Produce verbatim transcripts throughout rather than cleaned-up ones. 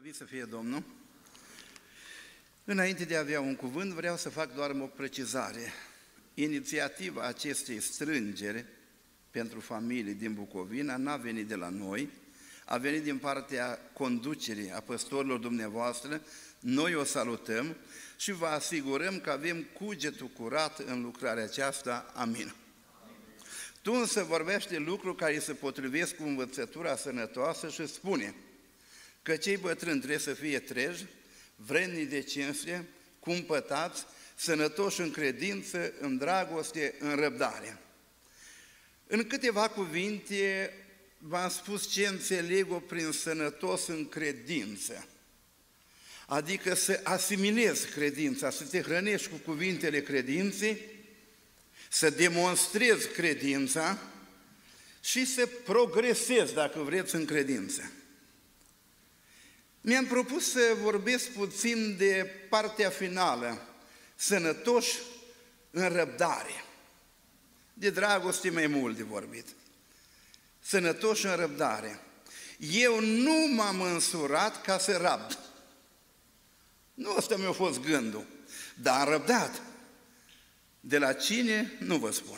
Slăvit să fie Domnul! Înainte de a avea un cuvânt, vreau să fac doar o precizare. Inițiativa acestei strângeri pentru familii din Bucovina n-a venit de la noi, a venit din partea conducerii a păstorilor dumneavoastră. Noi o salutăm și vă asigurăm că avem cugetul curat în lucrarea aceasta. Amin. Tu însă vorbește lucruri care se potrivesc cu învățătura sănătoasă și spune că cei bătrâni trebuie să fie treji, vrednici de cinste, cumpătați, sănătoși în credință, în dragoste, în răbdare. În câteva cuvinte v-am spus ce înțeleg eu prin sănătos în credință, adică să asimilezi credința, să te hrănești cu cuvintele credinței, să demonstrezi credința și să progresezi, dacă vreți, în credință. Mi-am propus să vorbesc puțin de partea finală, sănătoși în răbdare. De dragoste mai mult de vorbit. Sănătoși în răbdare. Eu nu m-am însurat ca să rabd. Nu ăsta mi-a fost gândul, dar am răbdat. De la cine, nu vă spun.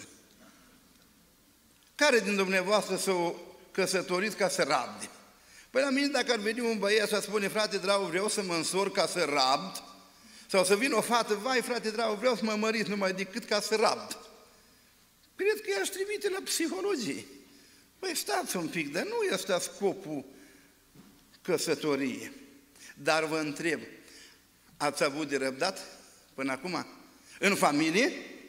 Care din dumneavoastră s-au căsătorit ca să rabde? Păi la mine dacă ar veni un băiat și spune, frate dragă, vreau să mă însor ca să rabd, sau să vină o fată, vai frate dragă, vreau să mă mărit numai decât ca să rabd, cred că i-aș trimite la psihologie. Păi stați un pic, dar nu este scopul căsătoriei. Dar vă întreb, ați avut de răbdat până acum? În familie?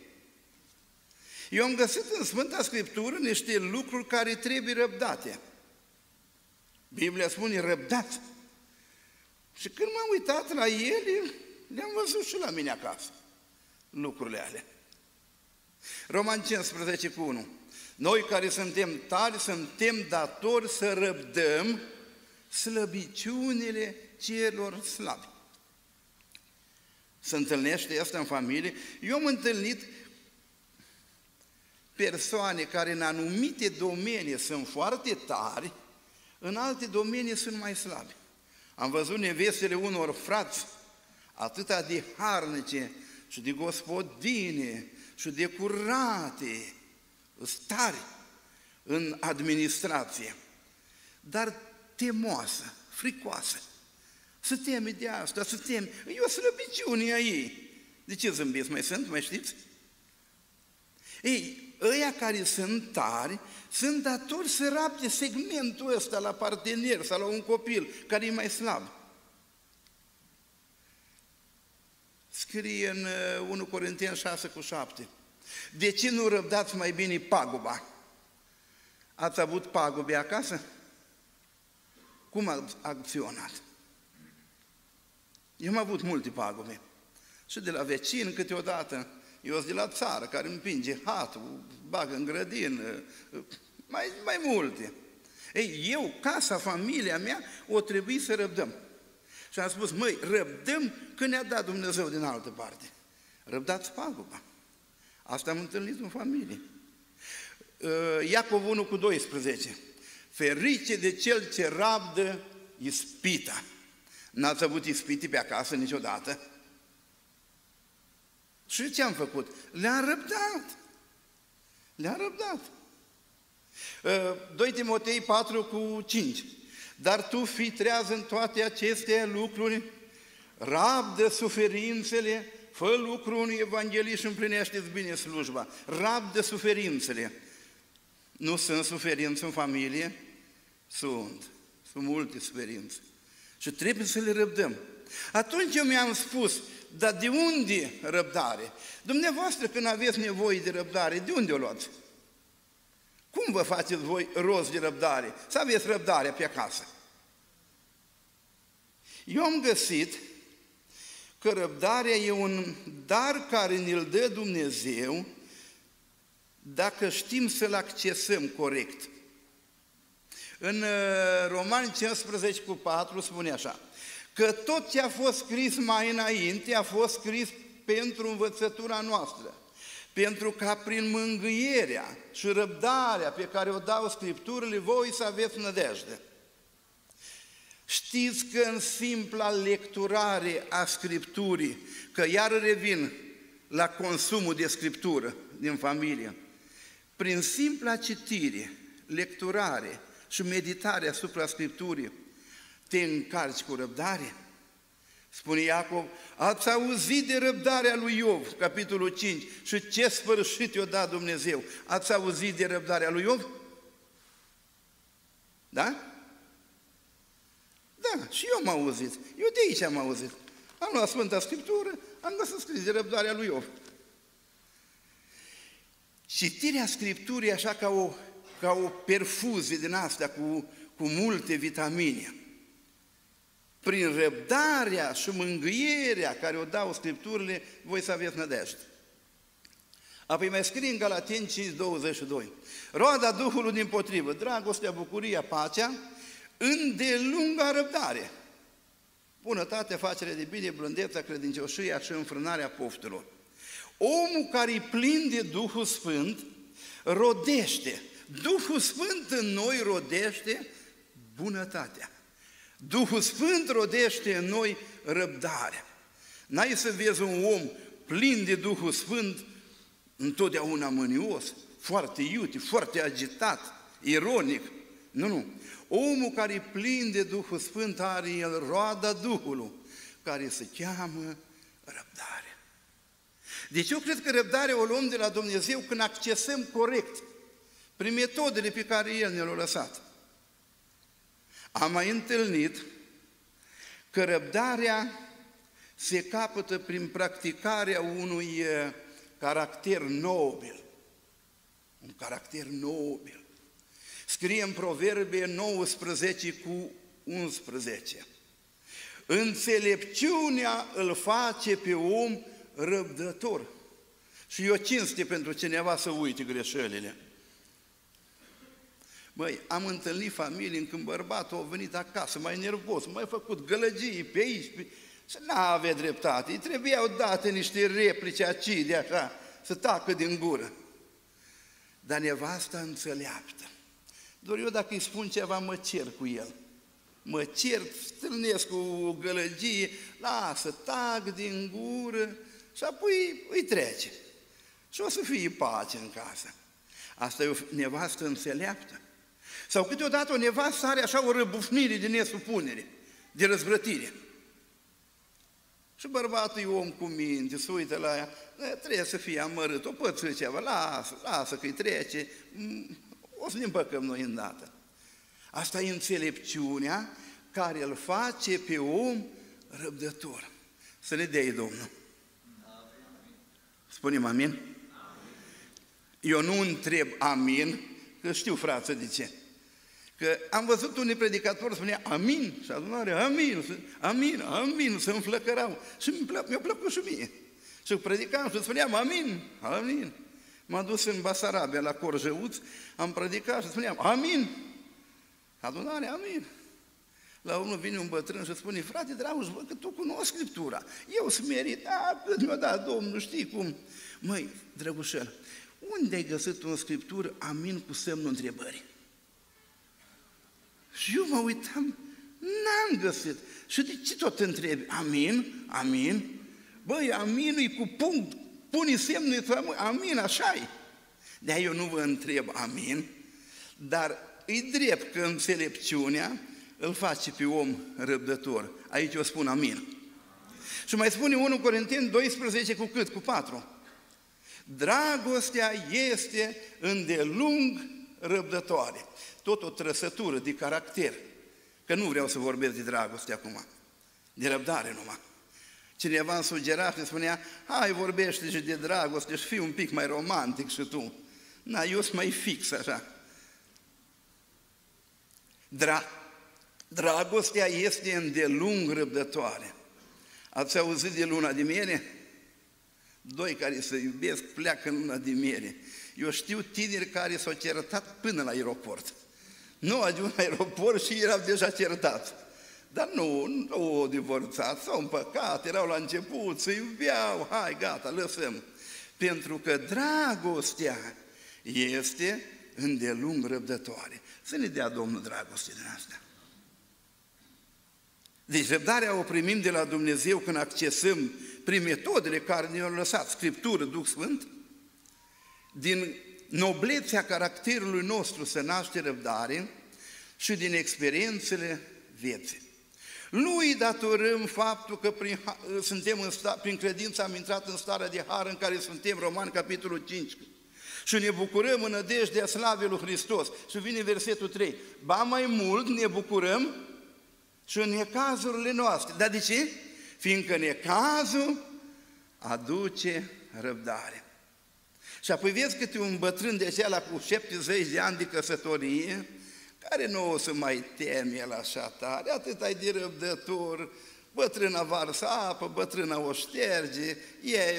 Eu am găsit în Sfânta Scriptură niște lucruri care trebuie răbdate. Biblia spune răbdați. Și când m-am uitat la ele, le-am văzut și la mine acasă, lucrurile alea. Roman cincisprezece cu unu. Noi care suntem tari, suntem datori să răbdăm slăbiciunile celor slabi. Se întâlnește asta în familie. Eu am întâlnit persoane care în anumite domenii sunt foarte tari, în alte domenii sunt mai slabi. Am văzut nevestele unor frați atâta de harnice și de gospodine și de curate, stari în administrație, dar temoasă, fricoasă. Să teme de asta, să teme. E o slăbiciune a ei. De ce zâmbiți? Mai sunt? Mai știți? Ei, ăia care sunt tari, sunt datori să rabde segmentul ăsta la partener sau la un copil care e mai slab. Scrie în unu Corinteni șase cu șapte. De ce nu răbdați mai bine paguba? Ați avut pagube acasă? Cum ați acționat? Eu am avut multe pagube. Și de la vecin câteodată, eu sunt de la țară, care împinge hatul, bagă în grădină, mai, mai multe. Ei, eu, casa, familia mea, o trebuie să răbdăm. Și am spus, măi, răbdăm că ne-a dat Dumnezeu din altă parte. Răbdați paguba. Asta am întâlnit în familie. Iacov unu cu doisprezece. Ferice de cel ce rabdă ispita. N-ați avut ispite pe acasă niciodată? Și ce am făcut? Le-am răbdat. Le-am răbdat. doi Timotei patru cu cinci. Dar tu fii treaz în toate aceste lucruri, rabdă suferințele, fă lucru unui evanghelist și împlinește-ți bine slujba. Rabdă suferințele. Nu sunt suferințe în familie? Sunt. Sunt multe suferințe. Și trebuie să le răbdăm. Atunci eu mi-am spus, dar de unde răbdare? Dumneavoastră când aveți nevoie de răbdare, de unde o luați? Cum vă faceți voi rost de răbdare? Să aveți răbdare pe acasă. Eu am găsit că răbdarea e un dar care ne-l dă Dumnezeu dacă știm să-l accesăm corect. În Romani cincisprezece cu patru spune așa, că tot ce a fost scris mai înainte a fost scris pentru învățătura noastră, pentru ca prin mângâierea și răbdarea pe care o dau Scripturile voi să aveți nădejde. Știți că în simpla lecturare a Scripturii, că iar revin la consumul de Scriptură din familie, prin simpla citire, lecturare și meditare asupra Scripturii, te încarci cu răbdare? Spune Iacov, ați auzit de răbdarea lui Iov, capitolul cinci, și ce sfârșit i-a dat Dumnezeu. Ați auzit de răbdarea lui Iov? Da? Da, și eu am auzit. Eu de aici am auzit. Am luat Sfânta Scriptură, am găsit scris de răbdarea lui Iov. Citirea Scripturii așa ca o, ca o perfuzie din astea cu, cu multe vitamine. Prin răbdarea și mângâierea care o dau Scripturile, voi să aveți nădejde. Apoi mai scrie în Galateni cinci, douăzeci și doi. Roada Duhului dimpotrivă, dragostea, bucuria, pacea, îndelunga răbdare, bunătate, facere de bine, blândețea, credincioșia și înfrânarea poftelor. Omul care e plin de Duhul Sfânt rodește. Duhul Sfânt în noi rodește bunătatea. Duhul Sfânt rodește în noi răbdarea. N-ai să vezi un om plin de Duhul Sfânt întotdeauna mânios, foarte iute, foarte agitat, ironic. Nu, nu. Omul care e plin de Duhul Sfânt are el roada Duhului, care se cheamă răbdare. Deci eu cred că răbdarea o luăm de la Dumnezeu când accesăm corect prin metodele pe care El ne le-a lăsat. Am mai întâlnit că răbdarea se capătă prin practicarea unui caracter nobil. Un caracter nobil. Scrie în Proverbe nouăsprezece cu unsprezece. Înțelepciunea îl face pe om răbdător. Și e o cinste pentru cineva să uite greșelile. Băi, am întâlnit familii în când bărbatul a venit acasă mai nervos, mai a făcut gălăgii pe aici, pe... și n-avea dreptate. Îi trebuiau date niște replici acide așa, să tacă din gură. Dar nevasta înțeleaptă. Doar eu dacă îi spun ceva, mă cer cu el. Mă cer, strânesc cu o gălăgie, lasă, tag din gură și apoi îi trece. Și o să fie pace în casă. Asta e o nevastă înțeleaptă. Sau câteodată o nevastă are așa o răbufnire de nesupunere, de răzvrătire. Și bărbatul e om cu minte, se uită la ea, trebuie să fie amărât, o păță ceva, lasă, lasă că-i trece, o să ne împăcăm noi îndată. Asta e înțelepciunea care îl face pe om răbdător. Să ne dea Domnul. Spunem amin? Eu nu întreb amin, că știu, frate, de ce. Că am văzut unii predicatori spunea amin și adunarea amin, amin, amin, se înflăcărau. Și mi-a plăcut și mie. Și predicam și spuneam amin, amin. M-am dus în Basarabia, la Corjăuț, am predicat și spuneam amin. Adunarea, amin. La unul vine un bătrân și spune, frate dragos, văd că tu cunoști Scriptura. Eu smerit, da, cât mi-a dat Domnul, știi cum. Măi, drăgușel, unde ai găsit în Scriptură amin cu semnul întrebării? Și eu mă uitam, n-am găsit. Și de ce tot întrebi? Amin? Amin? Băi, aminul-i cu punct, pune semnul, amin, așa-i. De-aia eu nu vă întreb amin, dar îi drept că înțelepciunea îl face pe om răbdător. Aici eu spun amin. Și mai spune unu Corinteni doisprezece cu cât? Cu patru. Dragostea este îndelung răbdătoare. Tot o trăsătură de caracter. Că nu vreau să vorbesc de dragoste acum, de răbdare numai. Cineva îmi sugera și spunea, hai vorbește și de dragoste și fii un pic mai romantic și tu. Na, eu sunt mai fix așa. Dra Dragostea este îndelung răbdătoare. Ați auzit de luna de miere? Doi care se iubesc pleacă în luna de miere. Eu știu tineri care s-au certat până la aeroport. Nu ajung la aeroport și erau deja certați. Dar nu, nu au divorțat, s-au împăcat, erau la început, se iubeau, hai, gata, lăsăm. Pentru că dragostea este îndelung răbdătoare. Să ne dea Domnul dragoste din asta. Deci răbdarea o primim de la Dumnezeu când accesăm prin metodele care ne-au lăsat, Scriptură, Duh Sfânt. Din noblețea caracterului nostru se naște răbdare și din experiențele vieții. Lui datorăm faptul că prin, suntem în sta, prin credință am intrat în starea de har în care suntem, Romani, capitolul cinci. Și ne bucurăm în nădejdea slavei lui Hristos. Și vine versetul trei. Ba mai mult ne bucurăm și în necazurile noastre. Dar de ce? Fiindcă necazul aduce răbdare. Și apoi vezi câte un bătrân de aceea cu șaptezeci de ani de căsătorie, care nu o să mai teme el așa tare, atât ai de răbdător, bătrâna varsă apă, bătrâna o șterge, e...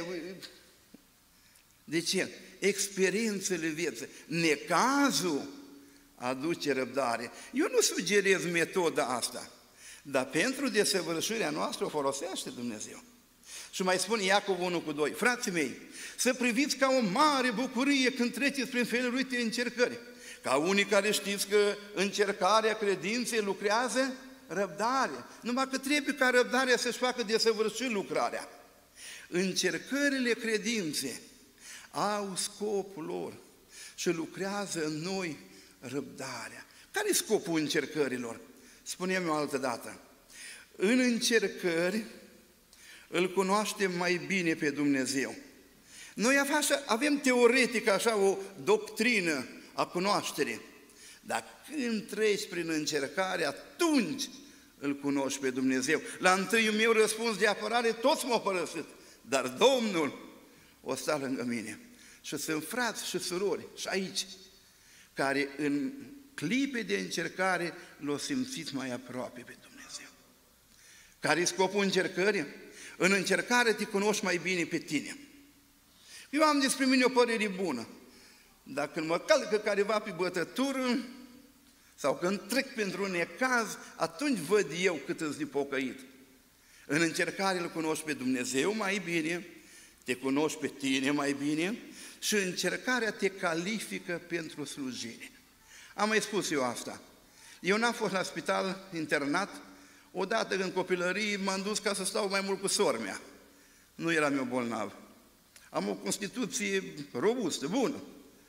De ce? Experiențele vieții, necazul aduce răbdare. Eu nu sugerez metoda asta, dar pentru desăvârșirea noastră o folosește Dumnezeu. Și mai spune Iacov unu cu doi, frații mei, să priviți ca o mare bucurie când treceți prin feluri de încercări. Ca unii care știți că încercarea credinței lucrează răbdare. Numai că trebuie ca răbdarea să-și facă desăvârșit lucrarea. Încercările credinței au scopul lor și lucrează în noi răbdarea. Care e scopul încercărilor? Spunem eu altă dată. În încercări îl cunoaștem mai bine pe Dumnezeu. Noi avem teoretic așa o doctrină a cunoașterii, dar când treci prin încercare, atunci îl cunoști pe Dumnezeu. La întâiul meu răspuns de apărare, toți m-au părăsit, dar Domnul o sta lângă mine. Și sunt frați și surori și aici, care în clipe de încercare l-o simțiți mai aproape pe Dumnezeu. Care-i scopul încercării? În încercare te cunoști mai bine pe tine. Eu am despre mine o părere bună. Dar când mă calcă careva pe bătătură sau când trec pentru un necaz, atunci văd eu cât îți de pocăit. În încercare îl cunoști pe Dumnezeu mai bine, te cunoști pe tine mai bine și încercarea te califică pentru slujire. Am mai spus eu asta. Eu n-am fost la spital internat, odată în copilărie m-am dus ca să stau mai mult cu sora mea. Nu eram eu bolnav. Am o constituție robustă, bună.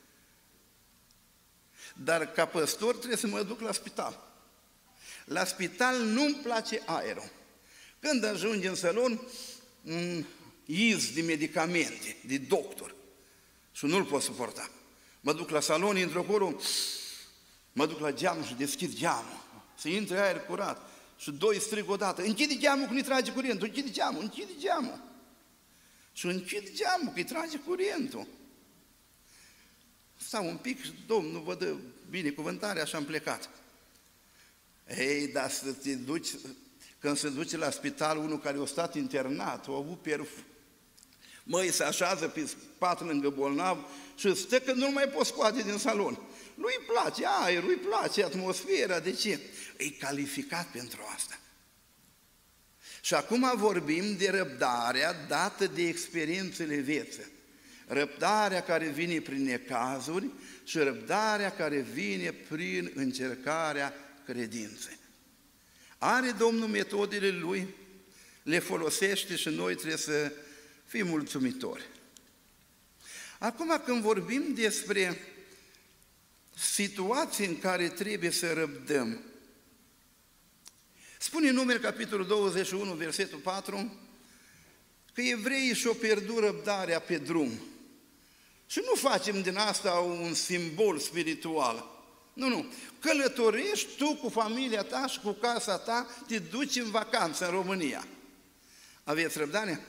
Dar ca păstor trebuie să mă duc la spital. La spital nu-mi place aerul. Când ajungi în salon, un iz de medicamente, de doctor, și nu-l pot suporta. Mă duc la salon, intru acolo, mă duc la geam și deschid geamul, să intre aer curat. Și doi strig odată, închide geamul că nu-i trage curentul, închide geamul, închide geamul. Și închid geamul că îi trage curentul. Stau un pic și Domnul vă dă binecuvântarea și am plecat. Ei, dar să te duci, când se duce la spital unul care a stat internat, a avut perfum, măi, se așează pe pat lângă bolnav și stă că nu mai poți scoate din salon. Lui place aerul, îi place atmosfera, de ce? E calificat pentru asta. Și acum vorbim de răbdarea dată de experiențele vieții. Răbdarea care vine prin necazuri și răbdarea care vine prin încercarea credinței. Are Domnul metodele Lui, le folosește și noi trebuie să fim mulțumitori. Acum când vorbim despre situații în care trebuie să răbdăm, spune Numeri, capitolul douăzeci și unu, versetul patru, că evreii și-o pierdut răbdarea pe drum. Și nu facem din asta un simbol spiritual. Nu, nu. Călătorești tu cu familia ta și cu casa ta, te duci în vacanță în România. Aveți răbdare?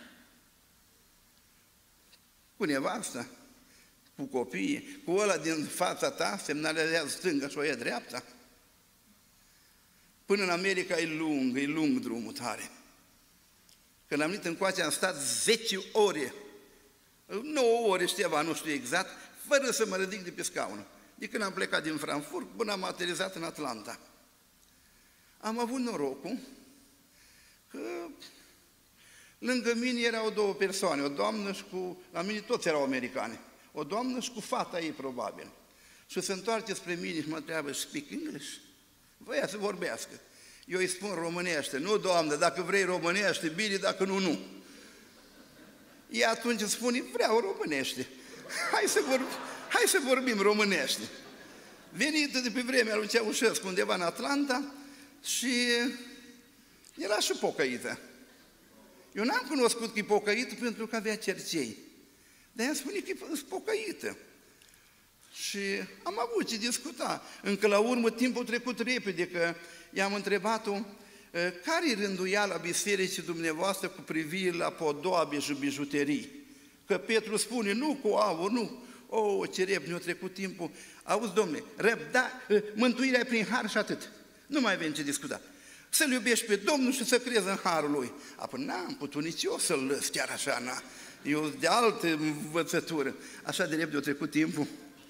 Cu nevasta, cu copiii, cu ăla din fața ta, semnalează stânga și o ia dreapta. Până în America e lung, e lung drumul tare. Când am venit încoace, am stat zece ore, nouă ore și ceva, nu știu exact, fără să mă ridic de pe scaun. De când am plecat din Frankfurt până am aterizat în Atlanta. Am avut norocul că lângă mine erau două persoane, o doamnă și cu... La mine toți erau americani. O doamnă și cu fata ei, probabil. Și se întoarce spre mine și mă întreabă, speak English? Voia să vorbească. Eu îi spun românește, nu, Doamne, dacă vrei românește, bine, dacă nu, nu. Ea atunci îmi spune, vreau românește. Hai să, vorb, hai să vorbim românește. Venită de pe vremea lui Ceaușescu, undeva în Atlanta, și era și pocăită. Eu n-am cunoscut că e pocăită pentru că avea cercei. Dar ea spune că e pocăită. Și am avut ce discuta. Încă la urmă timpul trecut repede, că i-am întrebat-o care-i rânduiala bisericii dumneavoastră cu privire la podoabe și bijuterii. Că Petru spune, nu cu aur, nu. O, ce repede ne-a trecut timpul. Auzi, domnule, răbda, mântuirea prin har și atât. Nu mai avem ce discuta. Să-L iubești pe Domnul și să crezi în harul Lui. Apoi n-am putut nici eu să-L lăs chiar așa, na. Eu de altă învățătură. Așa de repede a trecut timpul.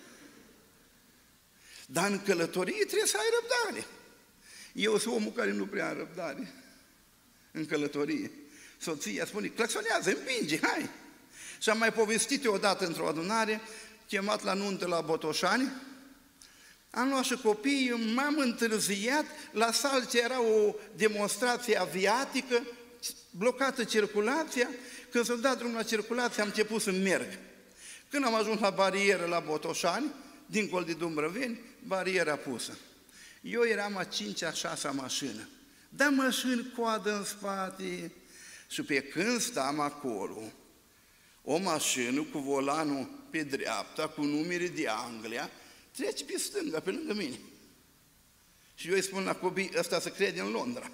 Dar în călătorie trebuie să ai răbdare. Eu sunt omul care nu prea am răbdare în călătorie. Soția spune, claxonează, împinge, hai! Și am mai povestit eu odată într-o adunare, chemat la nuntă la Botoșani, am luat și copiii, m-am întârziat, la sală era o demonstrație aviatică, blocată circulația, când s-a dat drumul la circulație am început să merg. Când am ajuns la barieră la Botoșani, dincolo de Dumbrăveni, bariera pusă. Eu eram a cincea, a șasea mașină, dar mașini coadă în spate și pe când stam acolo, o mașină cu volanul pe dreapta, cu numere de Anglia, trece pe stânga, pe lângă mine. Și eu îi spun la copii, ăsta se crede în Londra.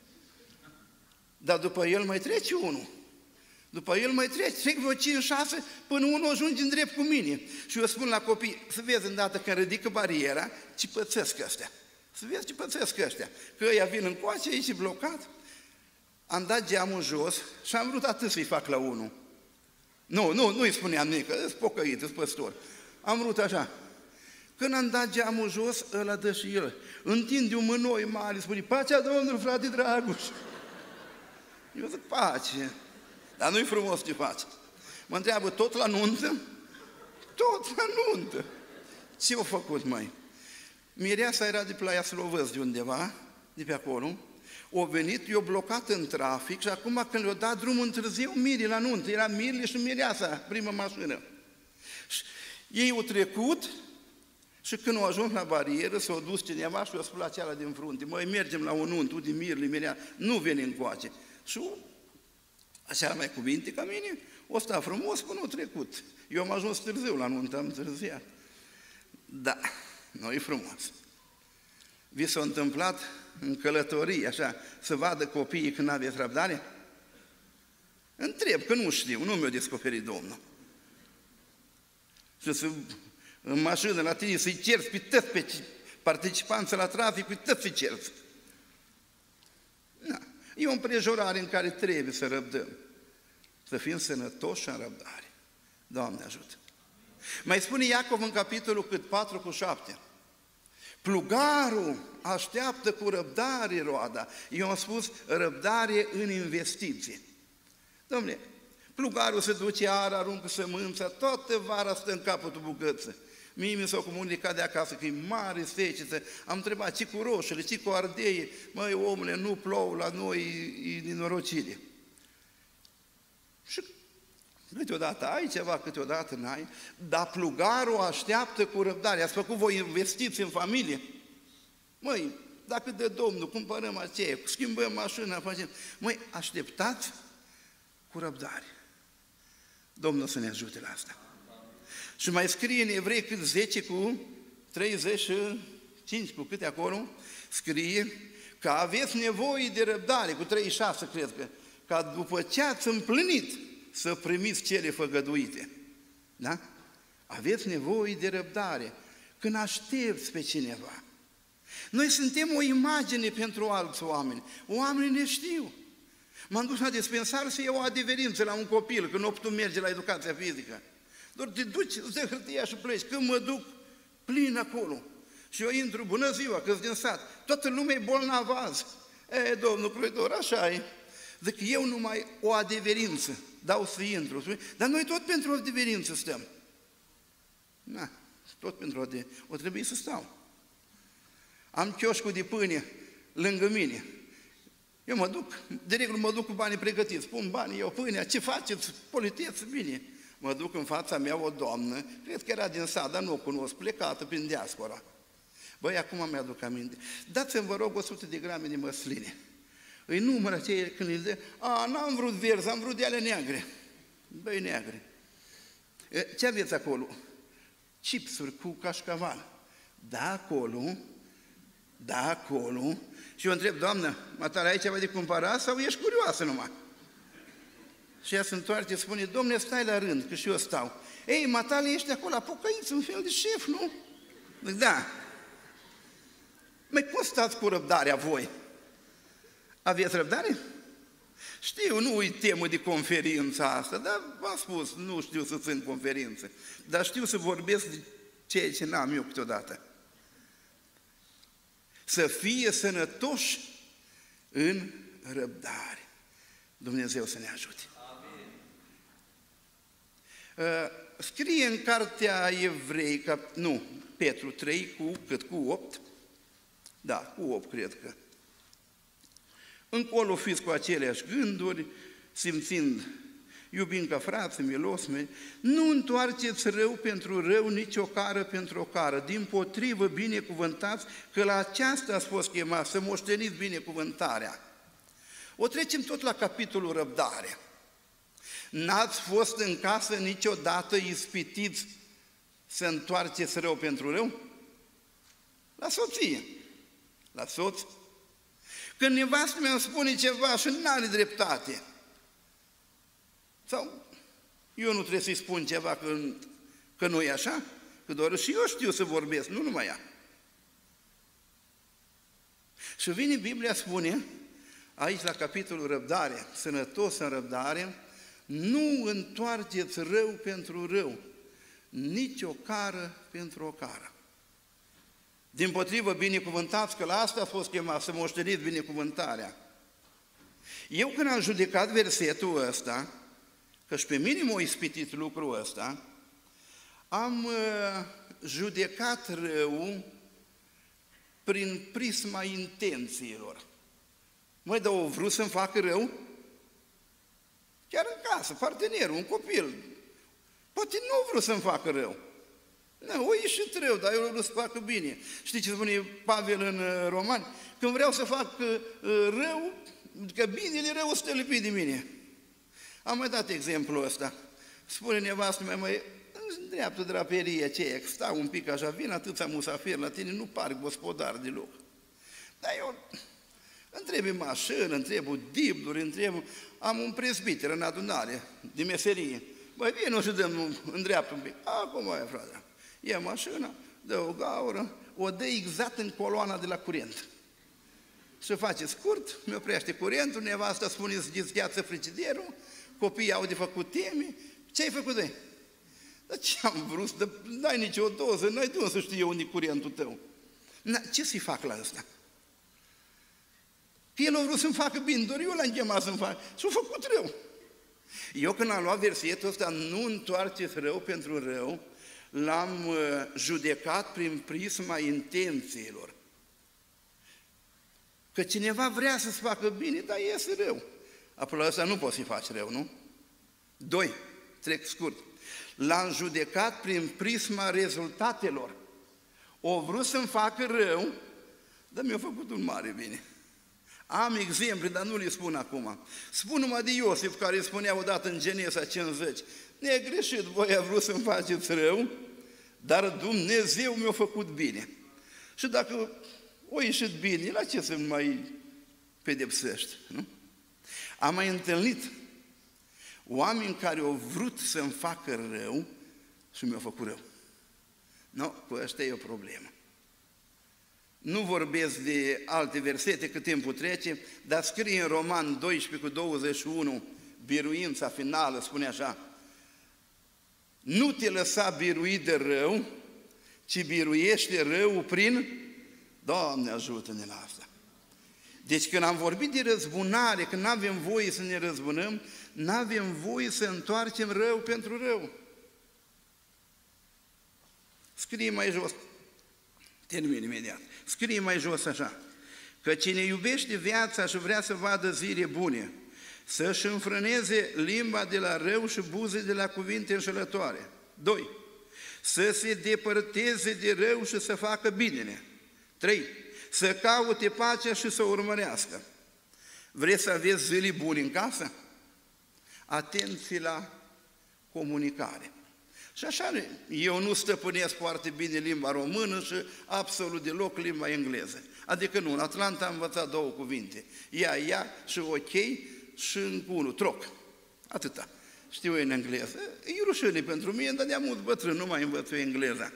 Dar după el mai trece unul. După el mai trece, trec vreo cinci șase, până unul ajunge în drept cu mine. Și eu spun la copii, să vezi îndată când ridică bariera, ce pățesc ăstea. Să vezi ce pățesc ăștia. Că ăia vin încoace, aici e blocat. Am dat geamul jos și am vrut atât să-i fac la unul. Nu, nu, nu-i spuneam nici, că îți pocăit, îți păstor. Am vrut așa. Când am dat geamul jos, ăla dă și el. Întinde un mânoi mare, spune, pacea Domnului, frate Dragoș. Eu zic, pace. Dar nu-i frumos ce face. Mă întreabă, tot la nuntă? Tot la nuntă. Ce-au făcut, măi? Mireasa era de Playa Slovăz de undeva, de pe acolo. O venit, i-o blocat în trafic și acum când le-o dat drumul întârziu, Miri la nuntă. Era Mirli și Mireasa, prima mașină. Și ei au trecut și când au ajuns la barieră, s-au dus cineva și i-a spus la cealaltă din frunte, măi, mergem la o nuntă, uite Mirli, Mireasa, nu veni încoace. Și așa mai cuvinte ca mine, o sta frumos până a trecut. Eu am ajuns târziu la nuntă, am întârziat. Da, nu e frumos. Vi s-a întâmplat în călătorie, așa, să vadă copiii când aveți răbdare? Întreb, că nu știu, nu mi-a descoperit Domnul. Și să, în mașină la tine să-i cerți pe toți pe participanții la trafic, pe toți să-i cerți. Na. E o împrejurare în care trebuie să răbdăm, să fim sănătoși și în răbdare. Doamne ajută! Mai spune Iacov în capitolul cât patru cu șapte. Plugarul așteaptă cu răbdare roada. Eu am spus răbdare în investiție. Dom'le, plugarul se duce iară, aruncă sămânța, toată vara stă în capătul bucăță. Mie mi s-a comunicat de acasă că e mare secetă. Am întrebat, ce cu roșele, ce cu ardeie? Măi, omule, nu plouă la noi, e, e nenorocire. Și câteodată ai ceva, câteodată n-ai, dar plugarul așteaptă cu răbdare. Ați făcut voi investiți în familie? Măi, dacă de Domnul cumpărăm aceea, schimbăm mașina, facem... Măi, așteptați cu răbdare. Domnul să ne ajute la asta. Și mai scrie în Evrei cât zece cu treizeci și cinci, cu câte acolo, scrie că aveți nevoie de răbdare, cu treizeci și șase cred că, ca după ce ați împlinit să primiți cele făgăduite. Da? Aveți nevoie de răbdare când aștepți pe cineva. Noi suntem o imagine pentru alți oameni. Oamenii ne știu. M-am dus la dispensar să iau o adeverință la un copil, când optul merge la educația fizică. Doar te duci, îți dă hârtia și pleci. Când mă duc, plin acolo. Și eu intru, bună ziua, că-s din sat. Toată lumea e bolnavă azi. E, domnul Cruitor, așa e. Zic, eu numai o adeverință dau să intru. Dar noi tot pentru o adeverință stăm. Na, tot pentru o adeverință. O trebuie să stau. Am chioșcul de pâine lângă mine. Eu mă duc, de regulă mă duc cu banii pregătiți, pun banii, eu pâinea, ce faceți, politeți, bine. Mă duc în fața mea o doamnă, cred că era din sat, dar nu o cunosc, plecată prin diaspora. Băi, acum mi-aduc aminte, dați-mi, vă rog, o sută de grame de măsline. Îi numără aceea când îi dă, a, n-am vrut verzi, am vrut de ale neagre. Băi, neagre. Ce aveți acolo? Chipsuri cu cașcaval. Da, acolo, da, acolo. Și eu întreb, doamnă, matale, ai ceva de cumpărat sau ești curioasă numai? Și ea se întoarce, spune, domne, stai la rând, că și eu stau. Ei, matale, ești acolo, apucăiți un fel de șef, nu? Zic, da. Mai cum stați cu răbdarea voi? Aveți răbdare? Știu, nu-i temă de conferință asta, dar v-am spus, nu știu să țin conferințe, dar știu să vorbesc de ceea ce n-am eu câteodată. Să fie sănătoși în răbdare. Dumnezeu să ne ajute. Amin. Scrie în cartea Evrei, nu, Petru trei, cu cât? Cu opt? Da, cu opt cred că. Încolo fiți cu aceleași gânduri, simțind, iubind ca frații, milosmeni, nu întoarceți rău pentru rău, nici o cară pentru o cară, dimpotrivă binecuvântați, că la aceasta ați fost chemați, să moșteniți binecuvântarea. O trecem tot la capitolul răbdare. N-ați fost în casă niciodată ispitiți să întoarceți rău pentru rău? La soție, la soț. Când nevastă mea îmi spune ceva și nu are dreptate, sau eu nu trebuie să-i spun ceva că, că nu e așa, că doar și eu știu să vorbesc, nu numai ea. Și vine Biblia, spune, aici la capitolul răbdare, sănătos în răbdare, nu întoarceți rău pentru rău, nici o cară pentru o cară. Dimpotrivă, binecuvântați, că la asta a fost chemat, să moșteniți binecuvântarea. Eu când am judecat versetul ăsta, că și pe mine m-a ispitit lucrul ăsta, am uh, judecat rău prin prisma intențiilor. Măi, dar o vrut să-mi facă rău? Chiar în casă, partenerul, un copil. Poate nu a vrut să-mi facă rău. Nu, o ieșit rău, dar eu vreau să facă bine. Știi ce spune Pavel în uh, Romani? Când vreau să fac uh, rău, că binele rău stă lipit de mine. Am mai dat exemplul ăsta. Spune nevastă mea, măi, îndreaptă draperia aceea, că stau un pic așa, vin atâția musafiri la tine, nu par gospodar deloc. Dar eu întreb mașină, întreb dibluri, întreb, am un prezbiter în adunare de meserie. Băi, vino și dăm, îndreaptă un pic. Acum e, frate. Ia mașina, dă o gaură, o dă exact în coloana de la curent. Se face scurt, mi oprește curentul, nevasta spune să deschidă frigiderul, copiii au de făcut teme. Ce ai făcut de? Dar ce am vrut? Dar n-ai nicio doză, n-ai de unde să știu eu unde e curentul tău. Na, ce să-i fac la ăsta? Că el a vrut să-mi facă bine, doar eu l-am chemat să-mi facă. Și-a făcut rău. Eu când am luat versetul ăsta, nu întoarceți rău pentru rău, l-am uh, judecat prin prisma intențiilor. Că cineva vrea să-ți facă bine, dar iese rău. Apoi la ăsta nu poți să-i faci rău, nu? Doi, trec scurt. L-am judecat prin prisma rezultatelor. O vrut să-mi facă rău, dar mi-a făcut un mare bine. Am exemple, dar nu le spun acum. Spun numai de Iosif, care îi spunea odată în Genesa cincizeci, negreșit, voi a vrut să-mi faceți rău, dar Dumnezeu mi-a făcut bine. Și dacă o ieșit bine, la ce să mai pedepsești, nu? Am mai întâlnit oameni care au vrut să-mi facă rău și mi-au făcut rău. Nu, cu ăștia e o problemă. Nu vorbesc de alte versete, că timpul trece, dar scrie în Roman doisprezece cu douăzeci și unu, biruința finală, spune așa, nu te lăsa biruit de rău, ci biruiește răul prin... Doamne, ajută-ne la asta! Deci când am vorbit de răzbunare, când nu avem voie să ne răzbunăm, nu avem voie să întoarcem rău pentru rău. Scrie mai jos, termin imediat, scrie mai jos așa, că cine iubește viața și vrea să vadă zile bune, să-și înfrâneze limba de la rău și buze de la cuvinte înșelătoare. Doi. Să se depărteze de rău și să facă binele. Trei. Să caute pacea și să o urmărească. Vreți să aveți zile bune în casă? Atenție la comunicare. Și așa, eu nu stăpânesc foarte bine limba română și absolut deloc limba engleză. Adică nu, în Atlanta am învățat două cuvinte. Ia, ia și ok și încă unul, troc. Atâta. Știu eu în engleză. E rușine pentru mine, dar de-am mult bătrân, nu mai învăț eu engleza.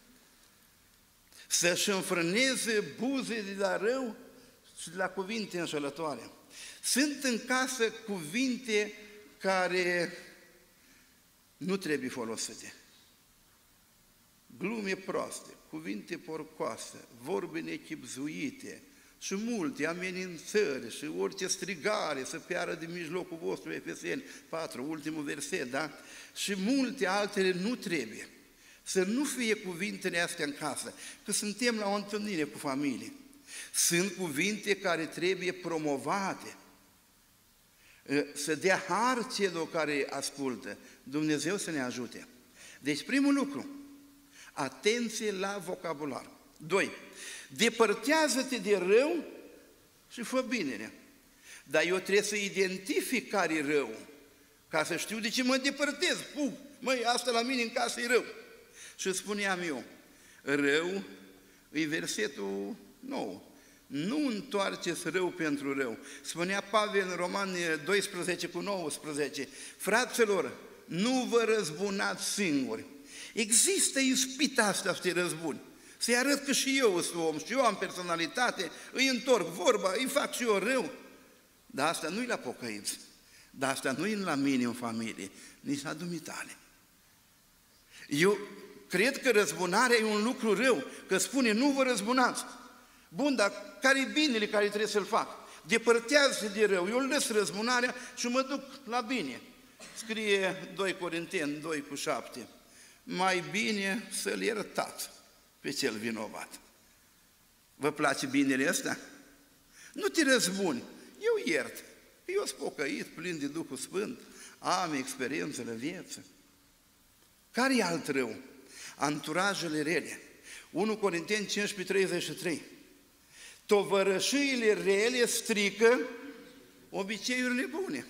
Să-și înfrâneze buze de la rău și de la cuvinte înșelătoare. Sunt în casă cuvinte care nu trebuie folosite. Glume proaste, cuvinte porcoase, vorbe nechibzuite și multe amenințări și orice strigare să piară din mijlocul vostru, Efeseni patru, ultimul verset, da? Și multe altele nu trebuie. Să nu fie cuvintele astea în casă, că suntem la o întâlnire cu familie. Sunt cuvinte care trebuie promovate. Să dea har celor care ascultă. Dumnezeu să ne ajute. Deci primul lucru, atenție la vocabular. Doi, depărtează-te de rău și fă binele. Dar eu trebuie să identific care e rău, ca să știu de ce mă depărtez. Puh, măi, asta la mine în casă e rău. Și spuneam eu, rău e versetul nou. Nu întoarceți rău pentru rău. Spunea Pavel în Romani doisprezece cu nouăsprezece, fraților, nu vă răzbunați singuri. Există ispita asta să te răzbuni. Să-i arăt că și eu sunt om, și eu am personalitate, îi întorc vorba, îi fac și eu rău. Dar asta nu-i la pocăință. Dar asta nu-i la mine în familie, nici la dumitale. Eu cred că răzbunarea e un lucru rău, că spune nu vă răzbunați. Bun, dar care-i binele care trebuie să-l fac? Depărtează de rău, eu lăs răzbunarea și mă duc la bine. Scrie doi Corinteni doi cu șapte. Mai bine să-l iertați pe cel vinovat. Vă place binele ăsta? Nu te răzbuni, eu iert. Eu sunt pocăit, plin de Duhul Sfânt, am experiențele vieții. Care-i alt rău? Anturajele rele. unu Corinteni cincisprezece treizeci și trei. Tovărășiile rele strică obiceiurile bune.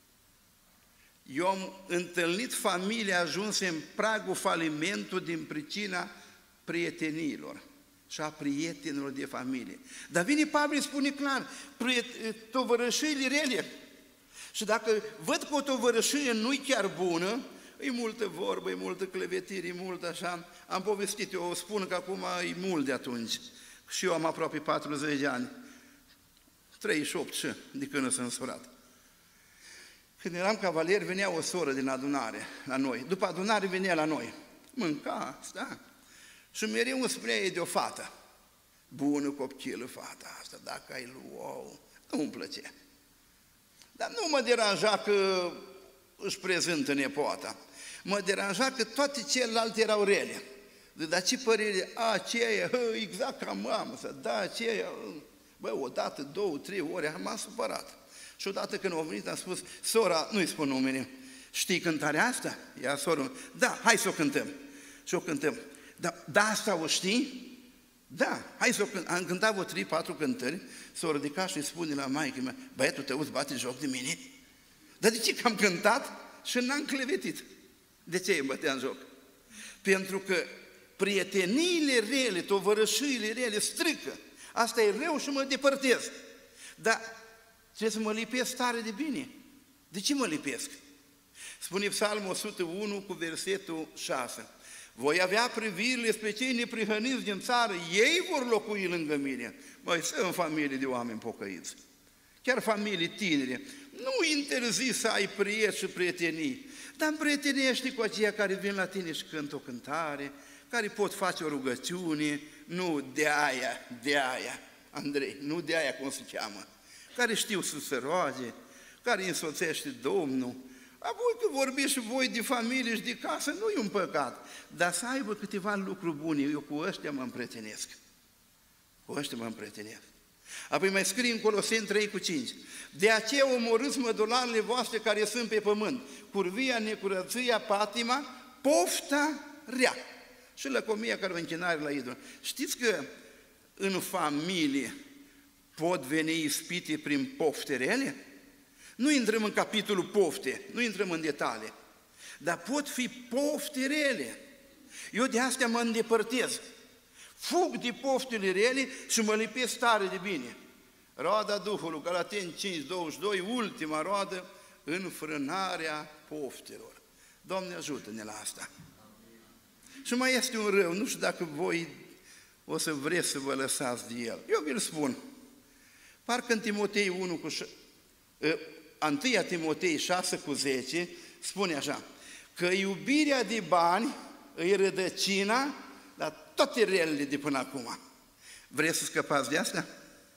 Eu am întâlnit familii ajunse în pragul falimentului din pricina prieteniilor și a prietenilor de familie. Dar vine Pavel, spune clar, tovărășiile rele. Și dacă văd că o tovărășie nu-i chiar bună, e multă vorbă, e multă clevetire, e mult așa. Am povestit, eu o spun că acum e mult de atunci. Și eu am aproape patruzeci de ani, treizeci și opt și de când sunt însurat. Când eram cavalier, venea o soră din adunare la noi. După adunare venea la noi. Mânca, sta. Și mereu îmi spunea ei de o fată. Bună copchilă fata asta, dacă ai luat, nu îmi plăcea. Dar nu mă deranja că își prezintă nepoata. Mă deranja că toate celelalte erau rele. Dar ce părere, a, aceea, exact ca mamă, da, aceea, bă, odată, două, trei ore, m-am supărat. Și odată când au venit, am spus, sora, nu-i spun numele, știi cântarea asta? Ea, sora, da, hai să o cântăm. Și o cântăm. Da, da, asta o știi? Da, hai să o cântăm. Am cântat vreo trei, patru cântări, s-o ridica și îi spune la maică mea, băiatul tău îți bate joc de mine? Dar de ce că am cântat și n-am clevetit? De ce îi bătea în joc? Pentru că prieteniile rele, tovărășiile rele strică. Asta e rău și mă depărtez. Dar trebuie să mă lipesc tare de bine. De ce mă lipesc? Spune Psalmul o sută unu cu versetul șase. Voi avea privirile spre cei neprihăniți din țară, ei vor locui lângă mine. Măi, sunt familie de oameni pocăiți. Chiar familii tinere. Nu interzis să ai prieteni și prietenii, dar împrietenești cu aceia care vin la tine și cântă o cântare, care pot face o rugăciune, nu de aia, de aia, Andrei, nu de aia cum se cheamă, care știu să se roage, care însoțește Domnul. Apoi că vorbiți și voi de familie și de casă, nu e un păcat, dar să aibă câteva lucruri bune. Eu cu ăștia mă împrietenesc. Cu ăștia mă împrietenesc. Apoi mai scrie în Coloseni trei cu cinci. De aceea omorâți mădularele voastre care sunt pe pământ, curvia, necurăția, patima, pofta rea și lăcomia care o închinare la idol. Știți că în familie pot veni ispite prin pofte rele? Nu intrăm în capitolul pofte, nu intrăm în detalii, dar pot fi pofte rele. Eu de astea mă îndepărtez, fug de poftele rele și mă lipesc tare de bine. Roada Duhului, Galateni cinci, douăzeci și doi, ultima roadă, înfrânarea poftelor. Doamne, ajută-ne la asta. Și mai este un rău, nu știu dacă voi o să vreți să vă lăsați de el. Eu vi-l spun. Parcă în Timotei unu cu întâi Timotei șase cu zece spune așa, că iubirea de bani îi rădăcina la toate relele de până acum. Vreți să scăpați de asta?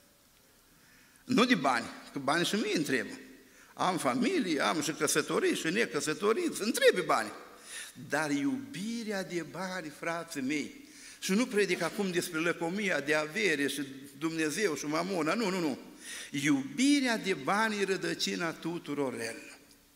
Nu de bani, că bani și mie îmi trebuie. Am familie, am și căsătorii și necăsătoriți, îmi trebuie bani. Dar iubirea de bani, frații mei, și nu predic acum despre lăcomia de avere și Dumnezeu și mamona, nu, nu, nu. Iubirea de bani e rădăcina tuturor relelor.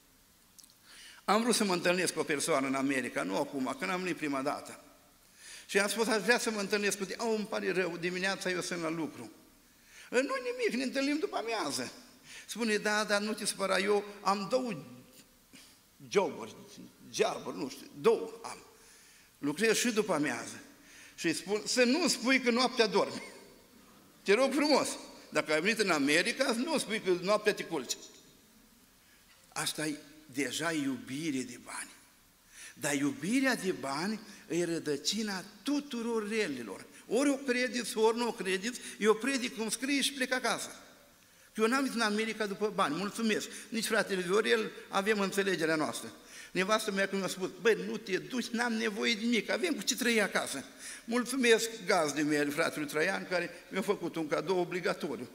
Am vrut să mă întâlnesc cu o persoană în America, nu acum, când am venit prima dată. Și am spus, aș vrea să mă întâlnesc cu tine. Oh, îmi pare rău, dimineața eu sunt la lucru. Nu nimic, ne întâlnim după amiază. Spune, da, dar nu te supăra, eu am două joburi, joburi, nu știu, două am. Lucrez și după amiază. Și îi spun, să nu spui că noaptea dormi. Te rog frumos, dacă ai venit în America, nu spui că noaptea te culci. Asta e deja iubire de bani. Dar iubirea de bani e rădăcina tuturor relelor. Ori o credeți, ori nu o credeți, eu predic cum scrie și plec acasă. Eu n-am zis în America după bani, mulțumesc. Nici fratele Viorel, avem înțelegerea noastră. Nevastă mea când mi-a spus, băi, nu te duci, n-am nevoie de nimic, avem cu ce trăi acasă. Mulțumesc gazdei mele, fratele Traian, care mi-a făcut un cadou obligatoriu.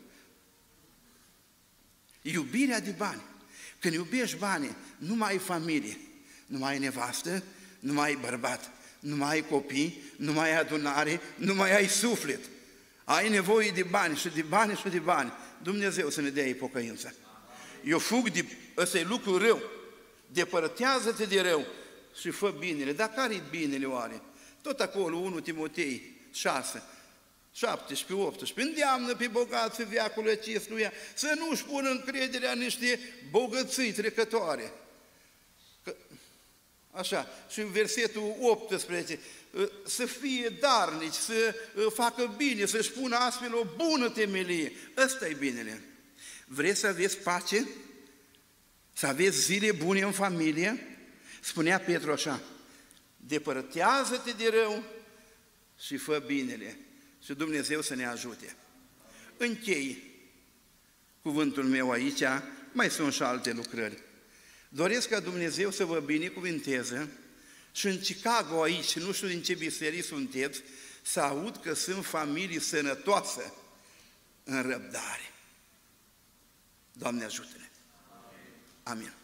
Iubirea de bani. Când iubești banii, nu mai ai familie, nu mai ai nevastă, nu mai ai bărbat, nu mai ai copii, nu mai ai adunare, nu mai ai suflet. Ai nevoie de bani și de bani și de bani. Dumnezeu să ne dea pocăință. Eu fug de... Ăsta e lucru rău. Depărtează-te de rău și fă binele. Dar care-i binele oare? Tot acolo, unu Timotei șase, șaptesprezece, optsprezece, îndeamnă pe bogații veacului acestuia să nu-și pună încrederea în niște bogății trecătoare. Că, așa, și în versetul optsprezece, să fie darnici, să facă bine, să-și pună astfel o bună temelie. Ăsta e binele. Vreți să aveți pace? Să aveți zile bune în familie? Spunea Petru așa, depărtează-te de rău și fă binele. Și Dumnezeu să ne ajute. Închei cuvântul meu aici, mai sunt și alte lucrări. Doresc ca Dumnezeu să vă binecuvinteze și în Chicago aici, nu știu din ce biserici sunteți, să aud că sunt familii sănătoase în răbdare. Doamne ajută-ne! Amin.